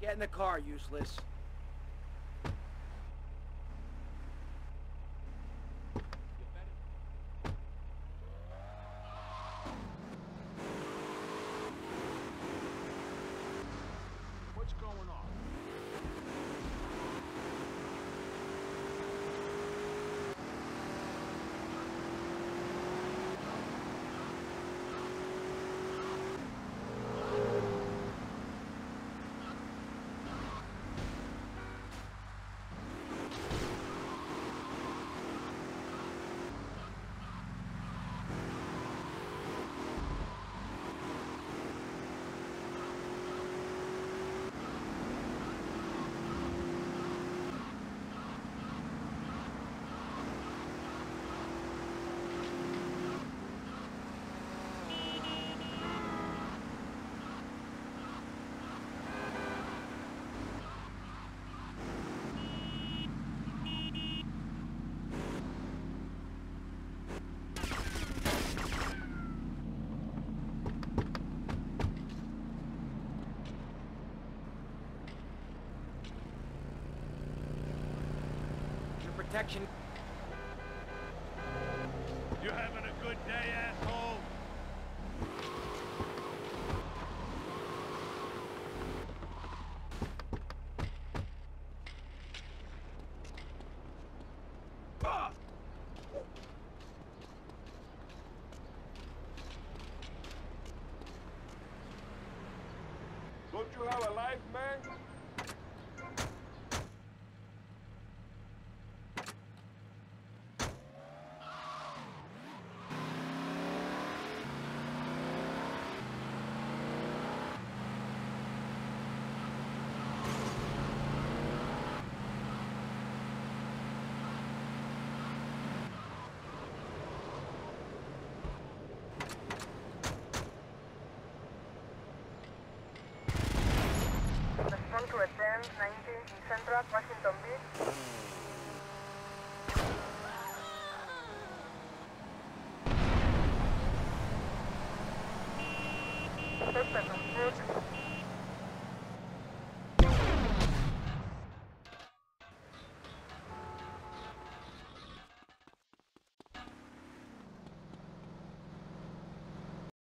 Get in the car, useless. What's going on? Protection. You having a good day, asshole? Don't you have a life, man? Respond to a 10-90 in Central Washington Beach. Suspect on foot.